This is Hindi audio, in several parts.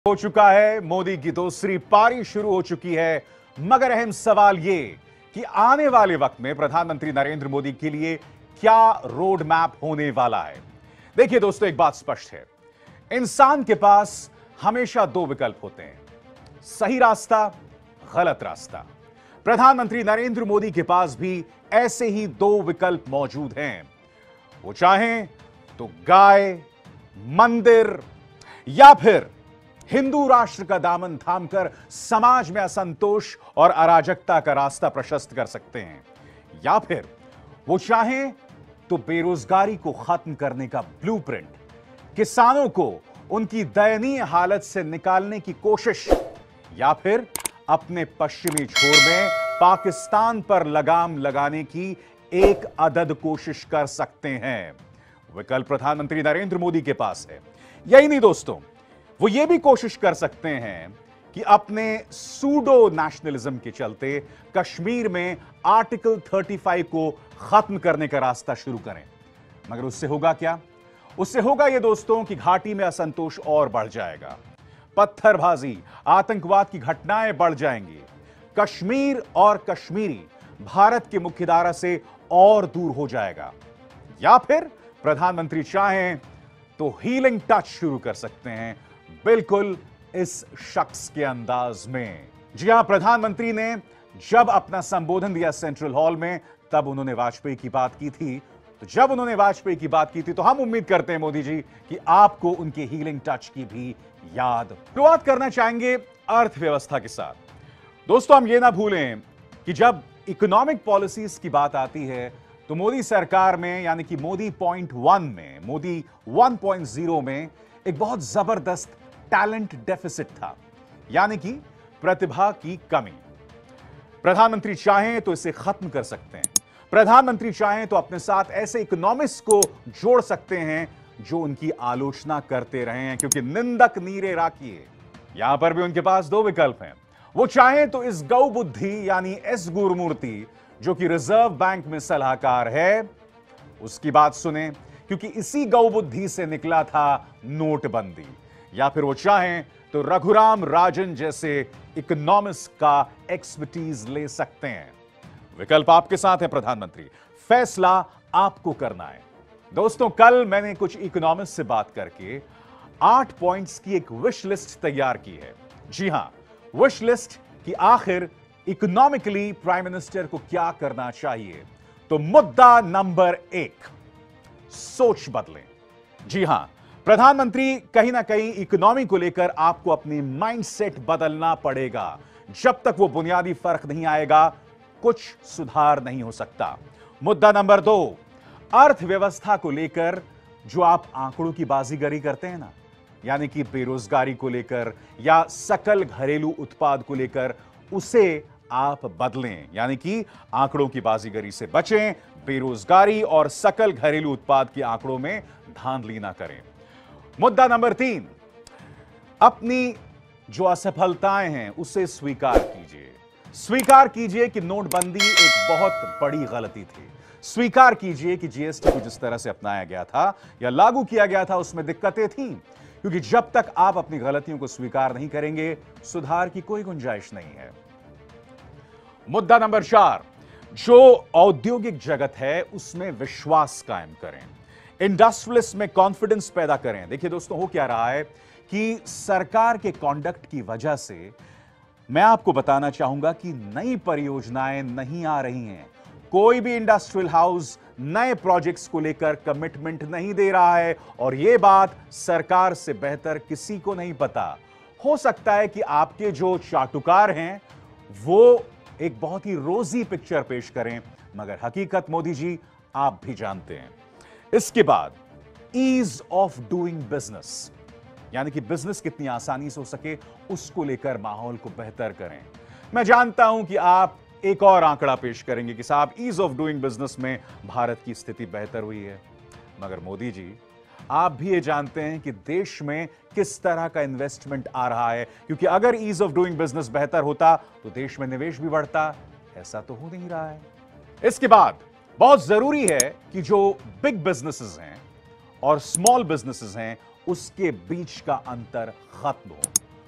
हो चुका है, मोदी की दूसरी पारी शुरू हो चुकी है। मगर अहम सवाल यह कि आने वाले वक्त में प्रधानमंत्री नरेंद्र मोदी के लिए क्या रोड मैप होने वाला है। देखिए दोस्तों, एक बात स्पष्ट है, इंसान के पास हमेशा दो विकल्प होते हैं, सही रास्ता, गलत रास्ता। प्रधानमंत्री नरेंद्र मोदी के पास भी ऐसे ही दो विकल्प मौजूद हैं। वो चाहें तो गाय, मंदिर या फिर हिंदू राष्ट्र का दामन थामकर समाज में असंतोष और अराजकता का रास्ता प्रशस्त कर सकते हैं, या फिर वो चाहें तो बेरोजगारी को खत्म करने का ब्लूप्रिंट, किसानों को उनकी दयनीय हालत से निकालने की कोशिश, या फिर अपने पश्चिमी छोर में पाकिस्तान पर लगाम लगाने की एक अदद कोशिश कर सकते हैं। विकल्प प्रधानमंत्री नरेंद्र मोदी के पास है। यही नहीं दोस्तों, वो ये भी कोशिश कर सकते हैं कि अपने सूडो नेशनलिज्म के चलते कश्मीर में आर्टिकल 35 को खत्म करने का रास्ता शुरू करें। मगर उससे होगा क्या? उससे होगा ये दोस्तों कि घाटी में असंतोष और बढ़ जाएगा, पत्थरबाजी, आतंकवाद की घटनाएं बढ़ जाएंगी, कश्मीर और कश्मीरी भारत की मुख्यधारा से और दूर हो जाएगा। या फिर प्रधानमंत्री चाहें तो हीलिंग टच शुरू कर सकते हैं, बिल्कुल इस शख्स के अंदाज में। जी हां, प्रधानमंत्री ने जब अपना संबोधन दिया सेंट्रल हॉल में, तब उन्होंने वाजपेयी की बात की थी। तो जब उन्होंने वाजपेयी की बात की थी तो हम उम्मीद करते हैं मोदी जी कि आपको उनके हीलिंग टच की भी याद। शुरुआत करना चाहेंगे अर्थव्यवस्था के साथ। दोस्तों, हम ये ना भूलें कि जब इकोनॉमिक पॉलिसीज की बात आती है तो मोदी सरकार में, यानी कि मोदी पॉइंट 1 में, मोदी 1.0 में एक बहुत जबरदस्त टैलेंट डेफिसिट था, यानी कि प्रतिभा की कमी। प्रधानमंत्री चाहें तो इसे खत्म कर सकते हैं। प्रधानमंत्री चाहें तो अपने साथ ऐसे इकोनॉमिस्ट को जोड़ सकते हैं जो उनकी आलोचना करते रहे हैं, क्योंकि निंदक नीरे राखिए। यहां पर भी उनके पास दो विकल्प हैं। वो चाहें तो इस गौ बुद्धि यानी एस गुरुमूर्ति, जो कि रिजर्व बैंक में सलाहकार है, उसकी बात सुने, क्योंकि इसी गौ बुद्धि से निकला था नोटबंदी। या फिर वो चाहें तो रघुराम राजन जैसे इकोनॉमिस्ट का एक्सपर्टीज ले सकते हैं। विकल्प आपके साथ है प्रधानमंत्री, फैसला आपको करना है। दोस्तों, कल मैंने कुछ इकोनॉमिस्ट से बात करके 8 पॉइंट्स की एक विश लिस्ट तैयार की है। जी हां, विश लिस्ट कि आखिर इकोनॉमिकली प्राइम मिनिस्टर को क्या करना चाहिए। तो मुद्दा नंबर 1, सोच बदलें। जी हां, प्रधानमंत्री, कहीं ना कहीं इकोनॉमी को लेकर आपको अपनी माइंडसेट बदलना पड़ेगा। जब तक वो बुनियादी फर्क नहीं आएगा, कुछ सुधार नहीं हो सकता। मुद्दा नंबर 2, अर्थव्यवस्था को लेकर जो आप आंकड़ों की बाजीगरी करते हैं ना, यानी कि बेरोजगारी को लेकर या सकल घरेलू उत्पाद को लेकर, उसे आप बदलें। यानी कि आंकड़ों की बाजीगरी से बचें, बेरोजगारी और सकल घरेलू उत्पाद के आंकड़ों में धांधली ना करें। मुद्दा नंबर 3, अपनी जो असफलताएं हैं उसे स्वीकार कीजिए। स्वीकार कीजिए कि नोटबंदी एक बहुत बड़ी गलती थी। स्वीकार कीजिए कि जीएसटी को जिस तरह से अपनाया गया था या लागू किया गया था उसमें दिक्कतें थीं, क्योंकि जब तक आप अपनी गलतियों को स्वीकार नहीं करेंगे, सुधार की कोई गुंजाइश नहीं है। मुद्दा नंबर 4, जो औद्योगिक जगत है उसमें विश्वास कायम करें, इंडस्ट्रियलिस्ट में कॉन्फिडेंस पैदा करें। देखिए दोस्तों, हो क्या रहा है कि सरकार के कॉन्डक्ट की वजह से मैं आपको बताना चाहूंगा कि नई परियोजनाएं नहीं आ रही हैं। कोई भी इंडस्ट्रियल हाउस नए प्रोजेक्ट्स को लेकर कमिटमेंट नहीं दे रहा है, और यह बात सरकार से बेहतर किसी को नहीं पता। हो सकता है कि आपके जो चाटुकार हैं वो एक बहुत ही रोजी पिक्चर पेश करें, मगर हकीकत मोदी जी आप भी जानते हैं। इसके बाद ईज ऑफ डूइंग बिजनेस, यानी कि बिजनेस कितनी आसानी से हो सके उसको लेकर माहौल को बेहतर करें। मैं जानता हूं कि आप एक और आंकड़ा पेश करेंगे कि साहब ईज ऑफ डूइंग बिजनेस में भारत की स्थिति बेहतर हुई है, मगर मोदी जी आप भी ये जानते हैं कि देश में किस तरह का इन्वेस्टमेंट आ रहा है, क्योंकि अगर ईज ऑफ डूइंग बिजनेस बेहतर होता तो देश में निवेश भी बढ़ता। ऐसा तो हो नहीं रहा है। इसके बाद बहुत जरूरी है कि जो बिग बिजनेसेस हैं और स्मॉल बिजनेसेस हैं उसके बीच का अंतर खत्म हो।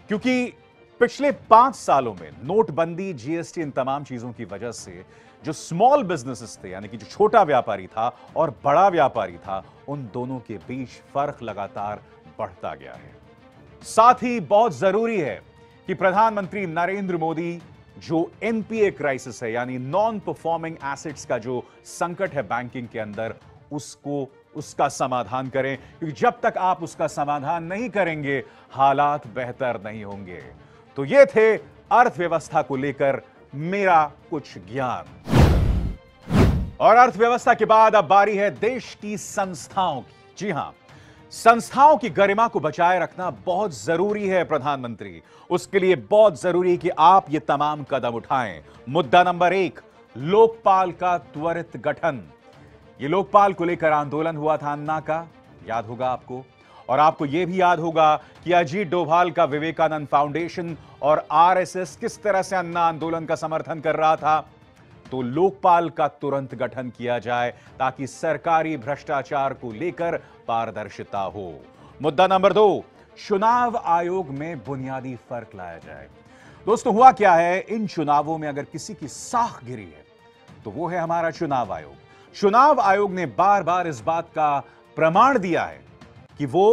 क्योंकि पिछले 5 सालों में नोटबंदी, जीएसटी, इन तमाम चीजों की वजह से जो स्मॉल बिजनेसेस थे, यानी कि जो छोटा व्यापारी था और बड़ा व्यापारी था, उन दोनों के बीच फर्क लगातार बढ़ता गया है। साथ ही बहुत जरूरी है कि प्रधानमंत्री नरेंद्र मोदी जो एनपीए क्राइसिस है, यानी नॉन परफॉर्मिंग एसेट्स का जो संकट है बैंकिंग के अंदर, उसका समाधान करें, क्योंकि जब तक आप उसका समाधान नहीं करेंगे हालात बेहतर नहीं होंगे। तो ये थे अर्थव्यवस्था को लेकर मेरा कुछ ज्ञान। और अर्थव्यवस्था के बाद अब बारी है देश की संस्थाओं की। जी हां, संस्थाओं की गरिमा को बचाए रखना बहुत जरूरी है प्रधानमंत्री। उसके लिए बहुत जरूरी है कि आप ये तमाम कदम उठाएं। मुद्दा नंबर 1, लोकपाल का त्वरित गठन। ये लोकपाल को लेकर आंदोलन हुआ था अन्ना का, याद होगा आपको। और आपको यह भी याद होगा कि अजीत डोभाल का विवेकानंद फाउंडेशन और आरएसएस किस तरह से अन्ना आंदोलन का समर्थन कर रहा था। तो लोकपाल का तुरंत गठन किया जाए ताकि सरकारी भ्रष्टाचार को लेकर पारदर्शिता हो। मुद्दा नंबर 2, चुनाव आयोग में बुनियादी फर्क लाया जाए। दोस्तों, हुआ क्या है, इन चुनावों में अगर किसी की साख गिरी है तो वो है हमारा चुनाव आयोग। चुनाव आयोग ने बार बार इस बात का प्रमाण दिया है कि वो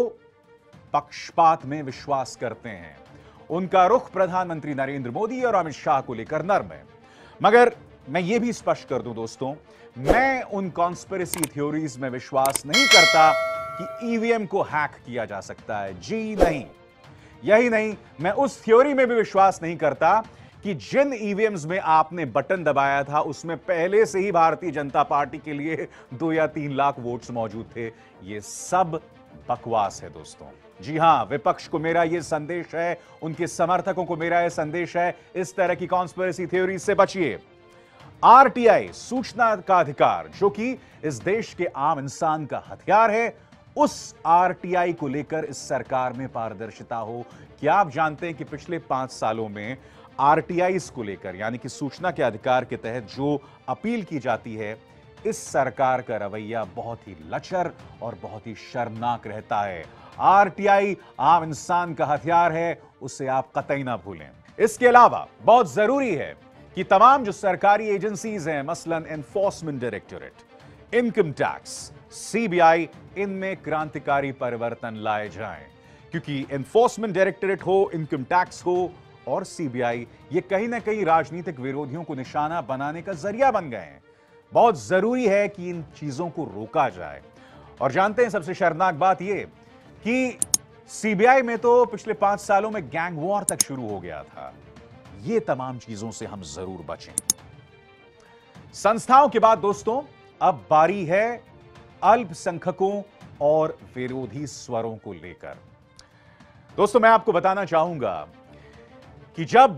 पक्षपात में विश्वास करते हैं। उनका रुख प्रधानमंत्री नरेंद्र मोदी और अमित शाह को लेकर नर्म है। मगर मैं ये भी स्पष्ट कर दूं दोस्तों, मैं उन कॉन्स्पिरेसी थ्योरीज में विश्वास नहीं करता कि ईवीएम को हैक किया जा सकता है। जी नहीं। यही नहीं, मैं उस थ्योरी में भी विश्वास नहीं करता कि जिन ईवीएम्स में आपने बटन दबाया था उसमें पहले से ही भारतीय जनता पार्टी के लिए 2 या 3 लाख वोट्स मौजूद थे। ये सब बकवास है दोस्तों। जी हां, विपक्ष को मेरा यह संदेश है, उनके समर्थकों को मेरा यह संदेश है, इस तरह की कॉन्स्पिरेसी थ्योरी से बचिए। आरटीआई, सूचना का अधिकार, जो कि इस देश के आम इंसान का हथियार है, उस आरटीआई को लेकर इस सरकार में पारदर्शिता हो। क्या आप जानते हैं कि पिछले 5 सालों में आरटीआई को लेकर, यानी कि सूचना के अधिकार के तहत जो अपील की जाती है, इस सरकार का रवैया बहुत ही लचर और बहुत ही शर्मनाक रहता है। आरटीआई आम इंसान का हथियार है, उसे आप कतई ना भूलें। इसके अलावा बहुत जरूरी है कि तमाम जो सरकारी एजेंसीज हैं, मसलन enforcement directorate, income tax, CBI, इनमें क्रांतिकारी परिवर्तन लाए जाएं। क्योंकि एनफोर्समेंट डायरेक्टोरेट हो, इनकम टैक्स हो और सीबीआई, ये कहीं ना कहीं राजनीतिक विरोधियों को निशाना बनाने का जरिया बन गए हैं। बहुत जरूरी है कि इन चीजों को रोका जाए। और जानते हैं सबसे शर्मनाक बात यह कि सीबीआई में तो पिछले 5 सालों में गैंग वॉर तक शुरू हो गया था। ये तमाम चीजों से हम जरूर बचें। संस्थाओं के बाद दोस्तों अब बारी है अल्पसंख्यकों और विरोधी स्वरों को लेकर। दोस्तों, मैं आपको बताना चाहूंगा कि जब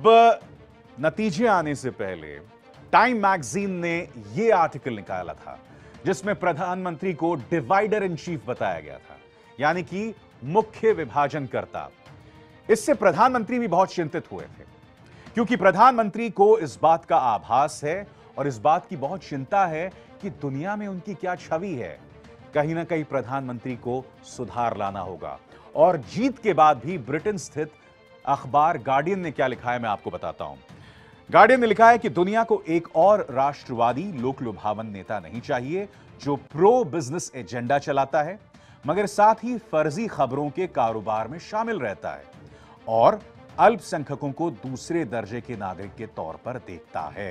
नतीजे आने से पहले टाइम मैगजीन ने यह आर्टिकल निकाला था जिसमें प्रधानमंत्री को डिवाइडर इन चीफ बताया गया था, यानी कि मुख्य विभाजनकर्ता। इससे प्रधानमंत्री भी बहुत चिंतित हुए थे, क्योंकि प्रधानमंत्री को इस बात का आभास है और इस बात की बहुत चिंता है कि दुनिया में उनकी क्या छवि है। कहीं ना कहीं प्रधानमंत्री को सुधार लाना होगा। और जीत के बाद भी ब्रिटेन स्थित अखबार गार्डियन ने क्या लिखा है, मैं आपको बताता हूं। गार्डियन ने लिखा है कि दुनिया को एक और राष्ट्रवादी लोक लुभावन नेता नहीं चाहिए जो प्रो बिजनेस एजेंडा चलाता है मगर साथ ही फर्जी खबरों के कारोबार में शामिल रहता है और अल्पसंख्यकों को दूसरे दर्जे के नागरिक के तौर पर देखता है।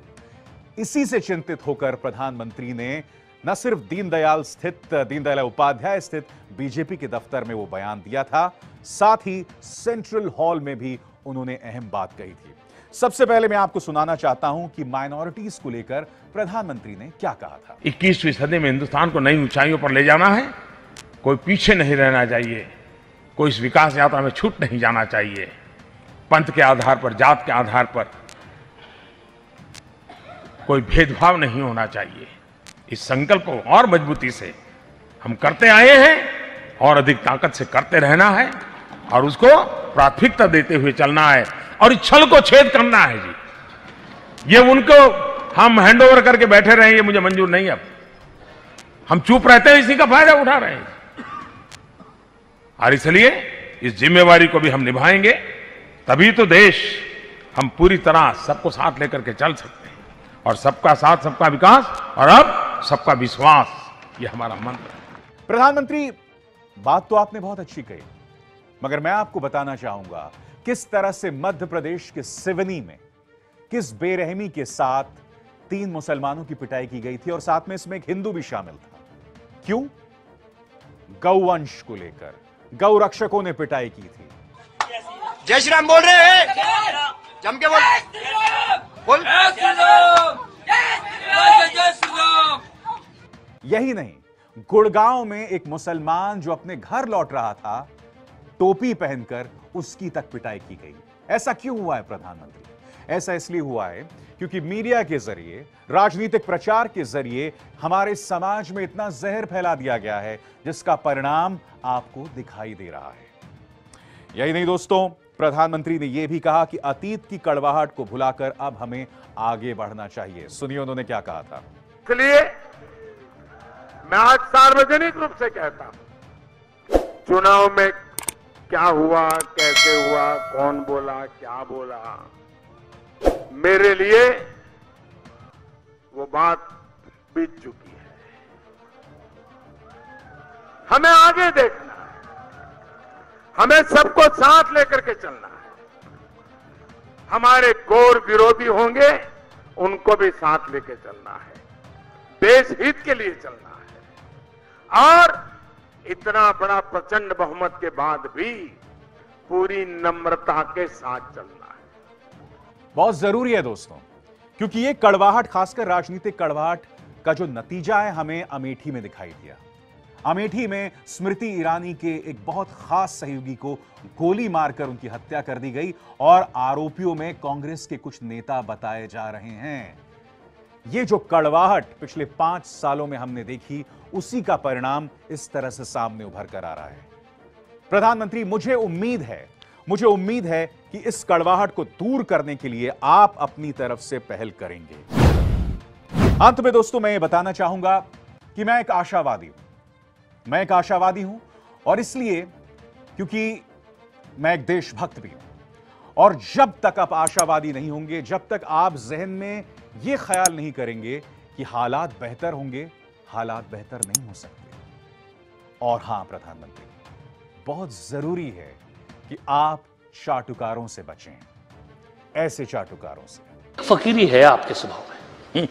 इसी से चिंतित होकर प्रधानमंत्री ने न सिर्फ दीनदयाल उपाध्याय स्थित बीजेपी के दफ्तर में वो बयान दिया था, साथ ही सेंट्रल हॉल में भी उन्होंने अहम बात कही थी। सबसे पहले मैं आपको सुनाना चाहता हूं कि माइनॉरिटीज को लेकर प्रधानमंत्री ने क्या कहा था। 21वीं सदी में हिंदुस्तान को नई ऊंचाइयों पर ले जाना है, कोई पीछे नहीं रहना चाहिए, कोई इस विकास यात्रा में छूट नहीं जाना चाहिए। पंथ के आधार पर, जात के आधार पर कोई भेदभाव नहीं होना चाहिए। इस संकल्प को और मजबूती से हम करते आए हैं और अधिक ताकत से करते रहना है और उसको प्राथमिकता देते हुए चलना है और इस छल को छेद करना है। जी, ये उनको हम हैंडओवर करके बैठे रहे, ये मुझे मंजूर नहीं। अब हम चुप रहते हैं, इसी का फायदा उठा रहे हैं और इसलिए इस जिम्मेवारी को भी हम निभाएंगे तभी तो देश हम पूरी तरह सबको साथ लेकर के चल सकते हैं। और सबका साथ सबका विकास और अब सबका विश्वास, ये हमारा मंत्र है। प्रधानमंत्री, बात तो आपने बहुत अच्छी कही, मगर मैं आपको बताना चाहूंगा किस तरह से मध्य प्रदेश के सिवनी में किस बेरहमी के साथ 3 मुसलमानों की पिटाई की गई थी और साथ में इसमें एक हिंदू भी शामिल था। क्यों? गौवंश को लेकर गौ रक्षकों ने पिटाई की थी। जय श्री राम बोल रहे हैं, जम के बोल। यही नहीं, गुड़गांव में एक मुसलमान जो अपने घर लौट रहा था, टोपी पहनकर उसकी तक पिटाई की गई। ऐसा क्यों हुआ है प्रधानमंत्री? ऐसा इसलिए हुआ है क्योंकि मीडिया के जरिए, राजनीतिक प्रचार के जरिए हमारे समाज में इतना जहर फैला दिया गया है जिसका परिणाम आपको दिखाई दे रहा है। यही नहीं दोस्तों, प्रधानमंत्री ने यह भी कहा कि अतीत की कड़वाहट को भुलाकर अब हमें आगे बढ़ना चाहिए। सुनिए उन्होंने क्या कहा था। इसलिए मैं आज सार्वजनिक रूप से कहता हूं, चुनाव में क्या हुआ, कैसे हुआ, कौन बोला, क्या बोला, मेरे लिए वो बात बीत चुकी है। हमें आगे देखना है, हमें सबको साथ लेकर के चलना है। हमारे घोर विरोधी होंगे, उनको भी साथ लेकर चलना है, देश हित के लिए चलना है। और इतना बड़ा प्रचंड बहुमत के बाद भी पूरी नम्रता के साथ चलना है। बहुत जरूरी है दोस्तों, क्योंकि ये कड़वाहट, खासकर राजनीतिक कड़वाहट का जो नतीजा है हमें अमेठी में दिखाई दिया। अमेठी में स्मृति ईरानी के एक बहुत खास सहयोगी को गोली मारकर उनकी हत्या कर दी गई और आरोपियों में कांग्रेस के कुछ नेता बताए जा रहे हैं। ये जो कड़वाहट पिछले 5 सालों में हमने देखी, उसी का परिणाम इस तरह से सामने उभर कर आ रहा है। प्रधानमंत्री, मुझे उम्मीद है कि इस कड़वाहट को दूर करने के लिए आप अपनी तरफ से पहल करेंगे। अंत में दोस्तों मैं ये बताना चाहूंगा कि मैं एक आशावादी हूं और इसलिए क्योंकि मैं एक देशभक्त भी हूं। और जब तक आप आशावादी नहीं होंगे, जब तक आप जहन में यह ख्याल नहीं करेंगे कि हालात बेहतर होंगे, हालात बेहतर नहीं हो सकते। और हां प्रधानमंत्री, बहुत जरूरी है कि आप चाटुकारों से बचें, ऐसे चाटुकारों से। फकीरी है आपके स्वभाव में।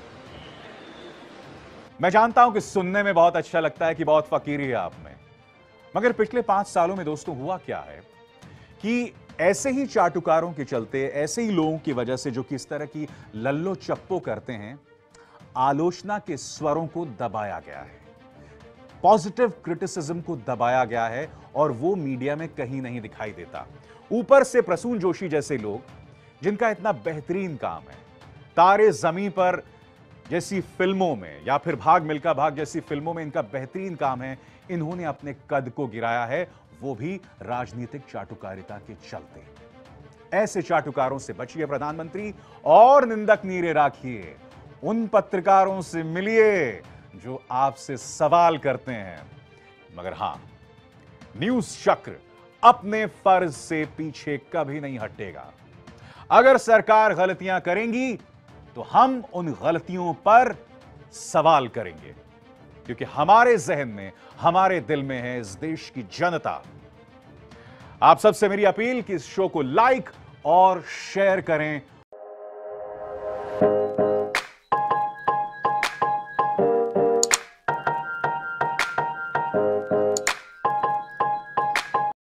मैं जानता हूं कि सुनने में बहुत अच्छा लगता है कि बहुत फकीरी है आप में, मगर पिछले 5 सालों में दोस्तों हुआ क्या है कि ऐसे ही चाटुकारों के चलते, ऐसे ही लोगों की वजह से जो कि इस तरह की लल्लो चप्पो करते हैं, आलोचना के स्वरों को दबाया गया है, पॉजिटिव क्रिटिसिज्म को दबाया गया है और वो मीडिया में कहीं नहीं दिखाई देता। ऊपर से प्रसून जोशी जैसे लोग, जिनका इतना बेहतरीन काम है, तारे जमीन पर जैसी फिल्मों में या फिर भाग मिल्खा भाग जैसी फिल्मों में इनका बेहतरीन काम है, इन्होंने अपने कद को गिराया है, वो भी राजनीतिक चाटुकारिता के चलते। ऐसे चाटुकारों से बचिए प्रधानमंत्री, और निंदक नीरे राखिए। उन पत्रकारों से मिलिए जो आपसे सवाल करते हैं। मगर हां, न्यूज चक्र अपने फर्ज से पीछे कभी नहीं हटेगा। अगर सरकार गलतियां करेंगी तो हम उन गलतियों पर सवाल करेंगे, क्योंकि हमारे जहन में, हमारे दिल में है इस देश की जनता। आप सबसे मेरी अपील कि इस शो को लाइक और शेयर करें